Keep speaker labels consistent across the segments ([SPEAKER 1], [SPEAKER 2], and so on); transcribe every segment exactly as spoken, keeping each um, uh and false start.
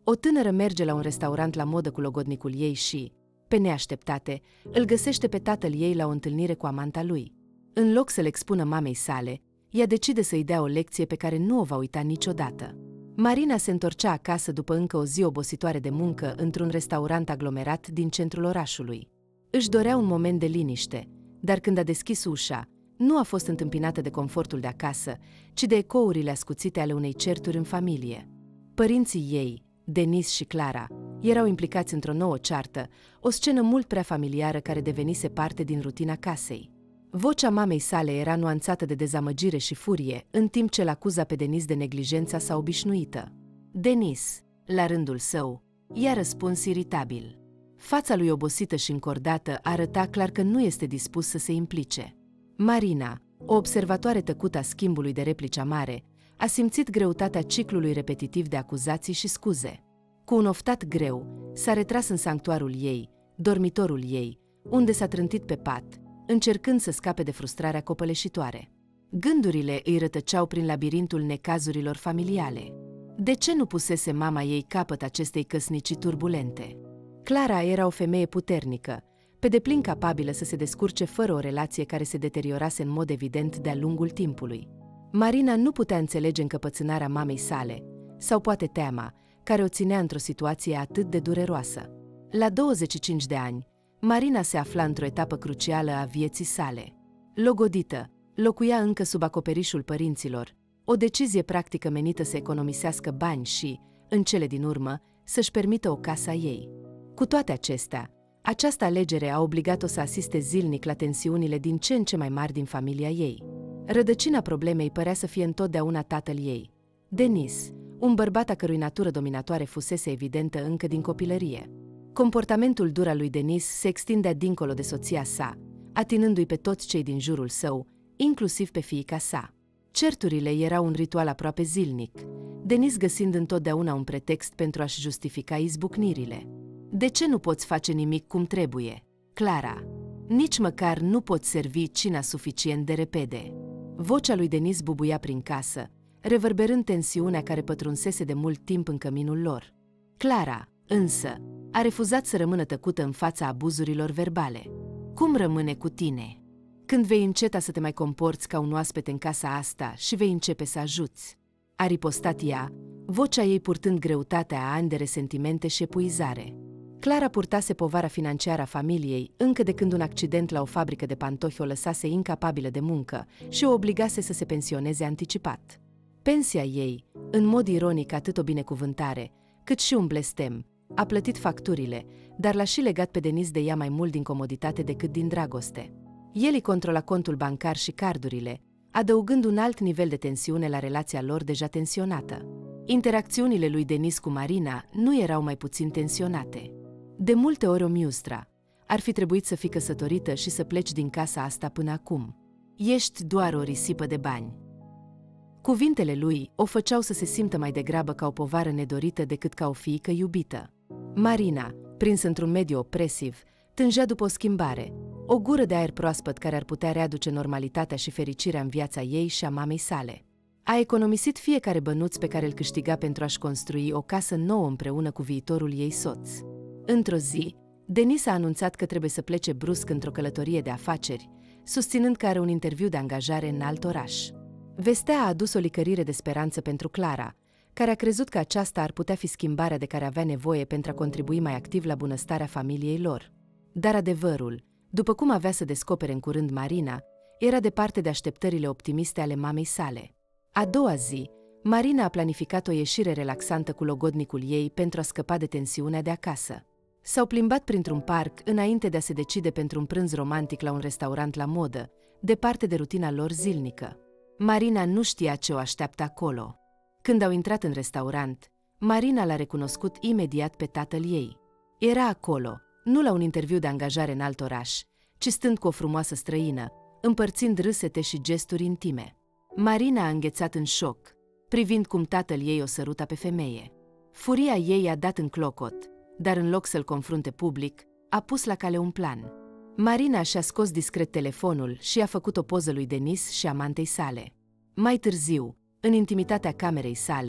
[SPEAKER 1] O tânără merge la un restaurant la modă cu logodnicul ei și, pe neașteptate, îl găsește pe tatăl ei la o întâlnire cu amanta lui. În loc să le expună mamei sale, ea decide să-i dea o lecție pe care nu o va uita niciodată. Marina se întorcea acasă după încă o zi obositoare de muncă într-un restaurant aglomerat din centrul orașului. Își dorea un moment de liniște, dar când a deschis ușa, nu a fost întâmpinată de confortul de acasă, ci de ecourile ascuțite ale unei certuri în familie. Părinții ei, Denis și Clara, erau implicați într-o nouă ceartă, o scenă mult prea familiară care devenise parte din rutina casei. Vocea mamei sale era nuanțată de dezamăgire și furie, în timp ce l-acuza pe Denis de neglijența sa obișnuită. Denis, la rândul său, i-a răspuns iritabil. Fața lui obosită și încordată arăta clar că nu este dispus să se implice. Marina, o observatoare tăcută a schimbului de replici amare, a simțit greutatea ciclului repetitiv de acuzații și scuze. Cu un oftat greu, s-a retras în sanctuarul ei, dormitorul ei, unde s-a trântit pe pat, încercând să scape de frustrarea copăleșitoare. Gândurile îi rătăceau prin labirintul necazurilor familiale. De ce nu pusese mama ei capăt acestei căsnicii turbulente? Clara era o femeie puternică, pe deplin capabilă să se descurce fără o relație care se deteriorase în mod evident de-a lungul timpului. Marina nu putea înțelege încăpățânarea mamei sale, sau poate teama, care o ținea într-o situație atât de dureroasă. La douăzeci și cinci de ani, Marina se afla într-o etapă crucială a vieții sale. Logodită, locuia încă sub acoperișul părinților, o decizie practică menită să economisească bani și, în cele din urmă, să-și permită o casă a ei. Cu toate acestea, această alegere a obligat-o să asiste zilnic la tensiunile din ce în ce mai mari din familia ei. Rădăcina problemei părea să fie întotdeauna tatăl ei, Denis, un bărbat a cărui natură dominatoare fusese evidentă încă din copilărie. Comportamentul dur al lui Denis se extindea dincolo de soția sa, atinându-i pe toți cei din jurul său, inclusiv pe fiica sa. Certurile erau un ritual aproape zilnic, Denis găsind întotdeauna un pretext pentru a-și justifica izbucnirile. De ce nu poți face nimic cum trebuie, Clara? Nici măcar nu poți servi cina suficient de repede. Vocea lui Denis bubuia prin casă, reverberând tensiunea care pătrunsese de mult timp în căminul lor. Clara, însă, a refuzat să rămână tăcută în fața abuzurilor verbale. Cum rămâne cu tine? Când vei înceta să te mai comporți ca un oaspete în casa asta și vei începe să ajuți? A ripostat ea, vocea ei purtând greutatea a ani de resentimente și epuizare. Clara purtase povara financiară a familiei încă de când un accident la o fabrică de pantofi o lăsase incapabilă de muncă și o obligase să se pensioneze anticipat. Pensia ei, în mod ironic atât o binecuvântare, cât și un blestem, a plătit facturile, dar l-a și legat pe Denis de ea mai mult din comoditate decât din dragoste. El îi controla contul bancar și cardurile, adăugând un alt nivel de tensiune la relația lor deja tensionată. Interacțiunile lui Denis cu Marina nu erau mai puțin tensionate. De multe ori o miustra. Ar fi trebuit să fii căsătorită și să pleci din casa asta până acum. Ești doar o risipă de bani. Cuvintele lui o făceau să se simtă mai degrabă ca o povară nedorită decât ca o fiică iubită. Marina, prinsă într-un mediu opresiv, tângea după o schimbare, o gură de aer proaspăt care ar putea readuce normalitatea și fericirea în viața ei și a mamei sale. A economisit fiecare bănuț pe care îl câștiga pentru a-și construi o casă nouă împreună cu viitorul ei soț. Într-o zi, Denis a anunțat că trebuie să plece brusc într-o călătorie de afaceri, susținând că are un interviu de angajare în alt oraș. Vestea a adus o licărire de speranță pentru Clara, care a crezut că aceasta ar putea fi schimbarea de care avea nevoie pentru a contribui mai activ la bunăstarea familiei lor. Dar adevărul, după cum avea să descopere în curând Marina, era departe de așteptările optimiste ale mamei sale. A doua zi, Marina a planificat o ieșire relaxantă cu logodnicul ei pentru a scăpa de tensiunea de acasă. S-au plimbat printr-un parc înainte de a se decide pentru un prânz romantic la un restaurant la modă, departe de rutina lor zilnică. Marina nu știa ce o așteaptă acolo. Când au intrat în restaurant, Marina l-a recunoscut imediat pe tatăl ei. Era acolo, nu la un interviu de angajare în alt oraș, ci stând cu o frumoasă străină, împărțind râsete și gesturi intime. Marina a înghețat în șoc, privind cum tatăl ei o săruta pe femeie. Furia ei a dat în clocot, dar în loc să-l confrunte public, a pus la cale un plan. Marina și-a scos discret telefonul și a făcut o poză lui Denis și amantei sale. Mai târziu, în intimitatea camerei sale,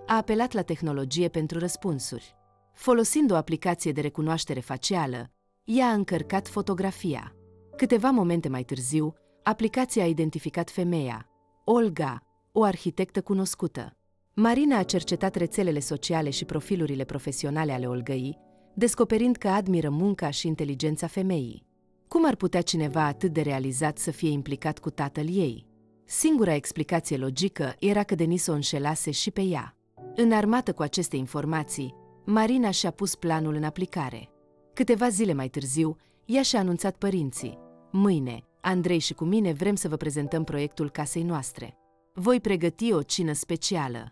[SPEAKER 1] a apelat la tehnologie pentru răspunsuri. Folosind o aplicație de recunoaștere facială, ea a încărcat fotografia. Câteva momente mai târziu, aplicația a identificat femeia, Olga, o arhitectă cunoscută. Marina a cercetat rețelele sociale și profilurile profesionale ale Olgăii, descoperind că admiră munca și inteligența femeii. Cum ar putea cineva atât de realizat să fie implicat cu tatăl ei? Singura explicație logică era că Denis o înșelase și pe ea. Înarmată cu aceste informații, Marina și-a pus planul în aplicare. Câteva zile mai târziu, ea și-a anunțat părinții: "Mâine, Andrei și cu mine vrem să vă prezentăm proiectul casei noastre. Voi pregăti o cină specială."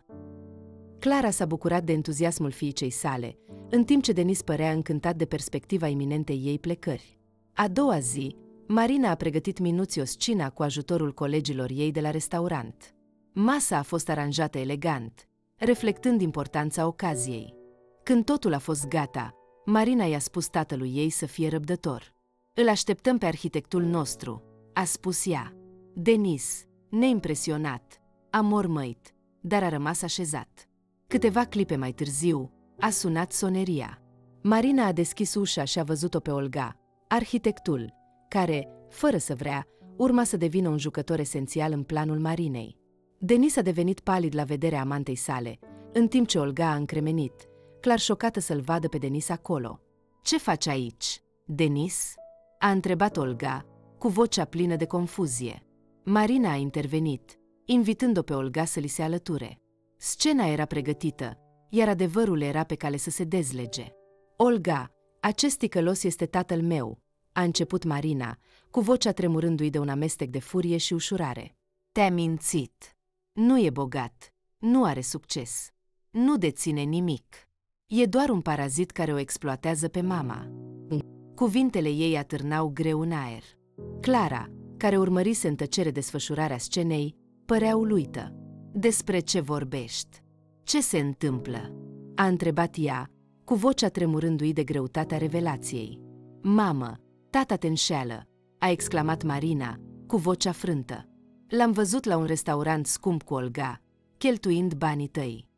[SPEAKER 1] Clara s-a bucurat de entuziasmul fiicei sale, în timp ce Denis părea încântat de perspectiva iminentei ei plecări. A doua zi, Marina a pregătit minuțios cina cu ajutorul colegilor ei de la restaurant. Masa a fost aranjată elegant, reflectând importanța ocaziei. Când totul a fost gata, Marina i-a spus tatălui ei să fie răbdător. "Îl așteptăm pe arhitectul nostru," a spus ea. Denis, neimpresionat, a mormăit, dar a rămas așezat. Câteva clipe mai târziu, a sunat soneria. Marina a deschis ușa și a văzut-o pe Olga, arhitectul, care, fără să vrea, urma să devină un jucător esențial în planul Marinei. Denis a devenit palid la vederea amantei sale, în timp ce Olga a încremenit, clar șocată să-l vadă pe Denis acolo. "Ce faci aici, Denis?" a întrebat Olga, cu vocea plină de confuzie. Marina a intervenit, invitând-o pe Olga să li se alăture. Scena era pregătită, iar adevărul era pe cale să se dezlege. "Olga, acest ticălos este tatăl meu," a început Marina, cu vocea tremurându-i de un amestec de furie și ușurare. "Te-a mințit. Nu e bogat, nu are succes, nu deține nimic. E doar un parazit care o exploatează pe mama." Cuvintele ei atârnau greu în aer. Clara, care urmărise în tăcere desfășurarea scenei, părea uluită. "Despre ce vorbești? Ce se întâmplă?" a întrebat ea, cu vocea tremurându-i de greutatea revelației. "Mamă, tata te înșeală," a exclamat Marina, cu vocea frântă. "L-am văzut la un restaurant scump cu Olga, cheltuind banii tăi."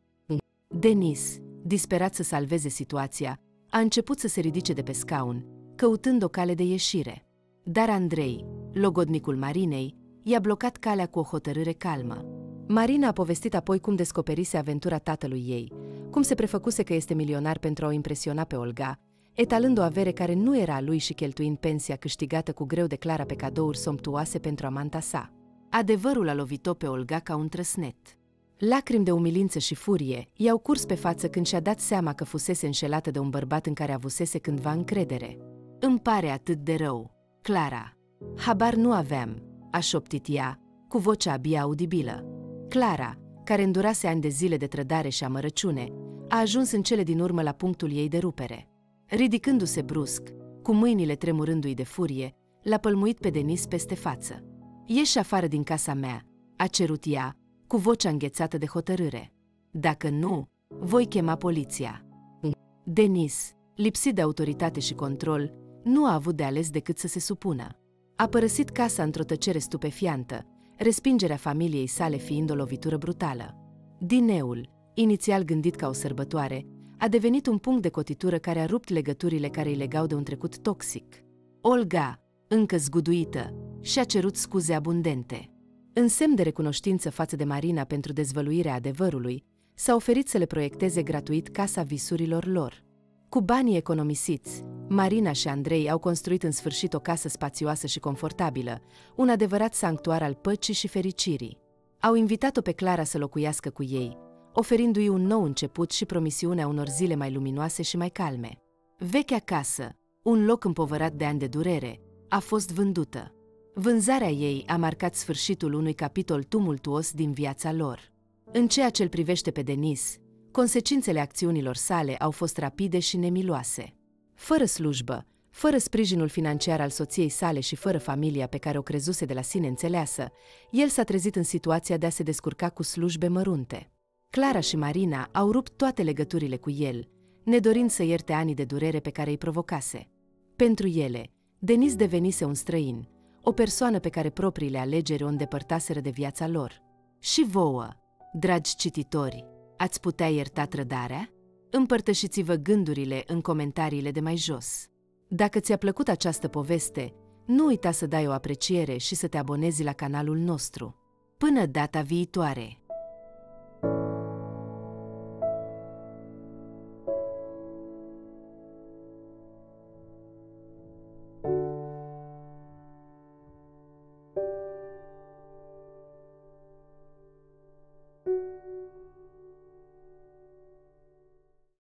[SPEAKER 1] Denis, disperat să salveze situația, a început să se ridice de pe scaun, căutând o cale de ieșire. Dar Andrei, logodnicul Marinei, i-a blocat calea cu o hotărâre calmă. Marina a povestit apoi cum descoperise aventura tatălui ei, cum se prefăcuse că este milionar pentru a o impresiona pe Olga, etalând o avere care nu era a lui și cheltuind pensia câștigată cu greu de Clara pe cadouri somptuoase pentru amanta sa. Adevărul a lovit-o pe Olga ca un trăsnet. Lacrimi de umilință și furie i-au curs pe față când și-a dat seama că fusese înșelată de un bărbat în care avusese cândva încredere. "Îmi pare atât de rău, Clara." "Habar nu aveam," a șoptit ea, cu vocea abia audibilă. Clara, care îndurase ani de zile de trădare și amărăciune, a ajuns în cele din urmă la punctul ei de rupere. Ridicându-se brusc, cu mâinile tremurându-i de furie, l-a pălmuit pe Denis peste față. "Ieși afară din casa mea," a cerut ea, cu vocea înghețată de hotărâre. "Dacă nu, voi chema poliția." Denis, lipsit de autoritate și control, nu a avut de ales decât să se supună. A părăsit casa într-o tăcere stupefiantă, respingerea familiei sale fiind o lovitură brutală. Dineul, inițial gândit ca o sărbătoare, a devenit un punct de cotitură care a rupt legăturile care îi legau de un trecut toxic. Olga, încă zguduită, și-a cerut scuze abundente. În semn de recunoștință față de Marina pentru dezvăluirea adevărului, s-a oferit să le proiecteze gratuit casa visurilor lor. Cu banii economisiți, Marina și Andrei au construit în sfârșit o casă spațioasă și confortabilă, un adevărat sanctuar al păcii și fericirii. Au invitat-o pe Clara să locuiască cu ei, oferindu-i un nou început și promisiunea unor zile mai luminoase și mai calme. Vechea casă, un loc împovărat de ani de durere, a fost vândută. Vânzarea ei a marcat sfârșitul unui capitol tumultuos din viața lor. În ceea ce îl privește pe Denis, consecințele acțiunilor sale au fost rapide și nemiloase. Fără slujbă, fără sprijinul financiar al soției sale și fără familia pe care o crezuse de la sine înțeleasă, el s-a trezit în situația de a se descurca cu slujbe mărunte. Clara și Marina au rupt toate legăturile cu el, nedorind să ierte anii de durere pe care îi provocase. Pentru ele, Denis devenise un străin, o persoană pe care propriile alegeri o îndepărtaseră de viața lor. Și vouă, dragi cititori, Ați putea ierta trădarea? Împărtășiți-vă gândurile în comentariile de mai jos. Dacă ți-a plăcut această poveste, nu uita să dai o apreciere și să te abonezi la canalul nostru. Până data viitoare!